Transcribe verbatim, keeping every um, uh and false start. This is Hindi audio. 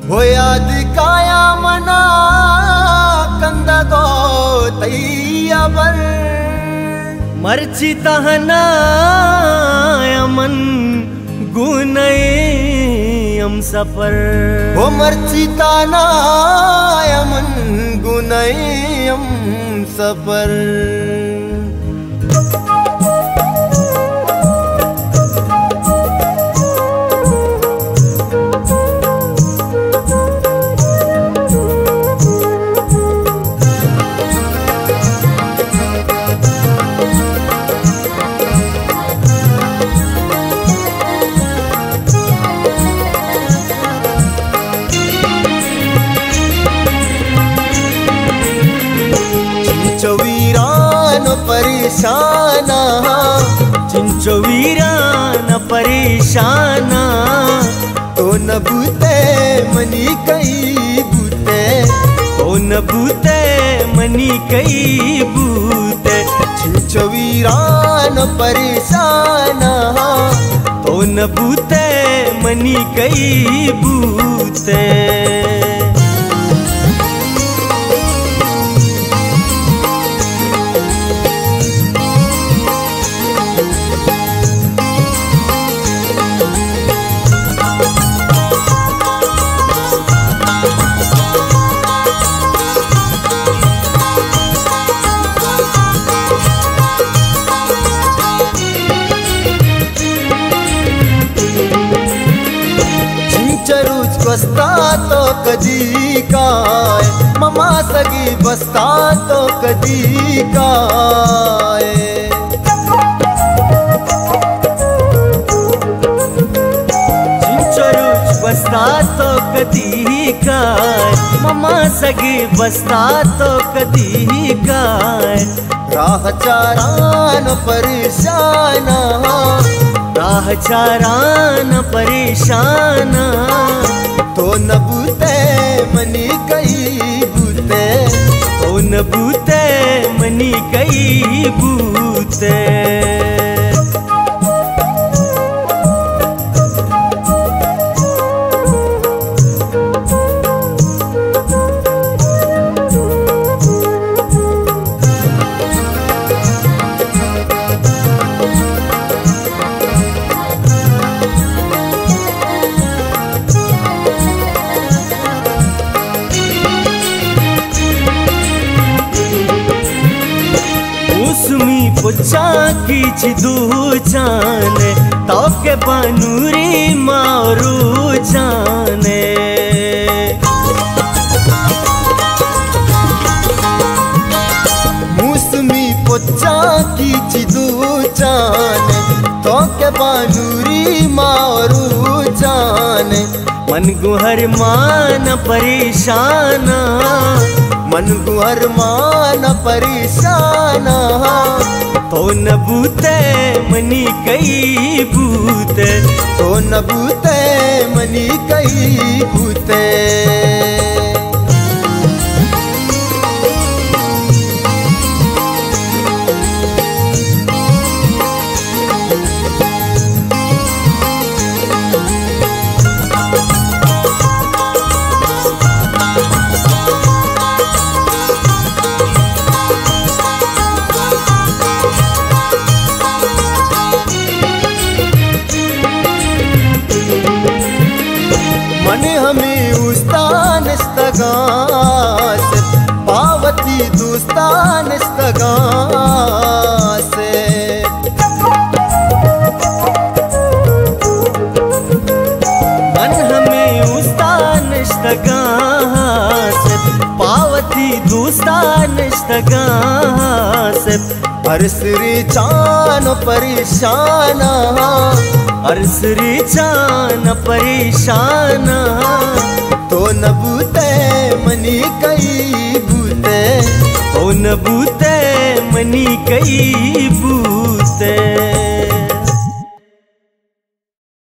हो याद काया मना कंद दो तैया बर मर्ची तहना यमन गुनयम सफर हो मर्ची ताना यमन गुनयम सफर वीरान परेशाना चिंचो वीरान परेशाना तो न बूते मनी कई बूते तो न बूते मनी कई बूते चिंचो वीरान परेशाना तो न बूते मनी कई बूते बसता तो कदी काय ममा सगी बसता तो कदी काय चिंचरूच बसता तो कदी काय ममा सगी बसता तो कदी काय राह चारान परेशाना राह चारान परेशाना तो न बूते मनी कई बूते तो न बूते मनी कई बूते पुच्छा की चिदू जाने तो के बनूरी मारू जाने मौसमी पुच्छा की चिदू जाने तो के बनूरी मारू जाने मन गुहर मान परेशाना मन गुहर मान परेशाना तो न बूते मनी कई बूते तो न बूते मनी कई बूते मन हमें उस्तान स्तगास पावती दुस्तान स्तगास मन हमें उस्तान स्तगास पावती दुस्तान स्तगास अरसरी चान परेशाना अरसरी चान परेशाना तो न बूते मनी कई बूते तो न बूते